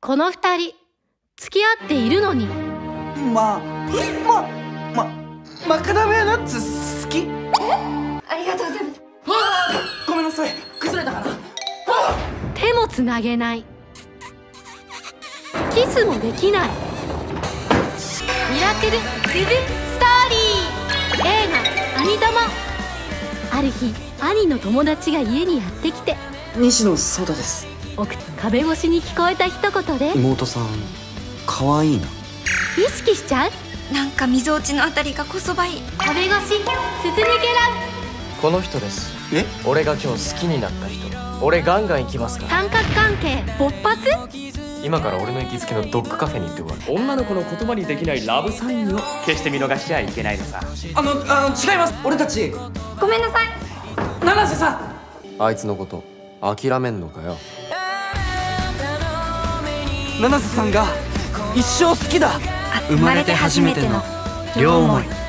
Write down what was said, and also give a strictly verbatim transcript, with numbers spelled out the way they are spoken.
この二人付き合っているのに。 ま、ま、ま、マカダミアナッツ好き？ ありがとうございます。 ごめんなさい、崩れたかな。 手もつなげない、キスもできない。ミラクル・ルル・ストーリー映画「兄玉」。ある日、兄の友達が家にやってきて、 西野颯太です。 奥壁越しに聞こえた一言で妹さん可愛いな。 意識しちゃう。 なんかみぞおちのあたりがこそばいい。 壁越し筒抜けラこの人です。 え？ 俺が今日好きになった人。俺ガンガン行きますから。 三角関係勃発。 今から俺の行きつけのドッグカフェに行ってこい。 女の子の言葉にできないラブサインを決して見逃しちゃいけないのさ。 あの、あの違います。俺たちごめんなさい。 七瀬さん。 あいつのこと諦めんのかよ。 七瀬さんが一生好きだ。 生まれて初めての両思い。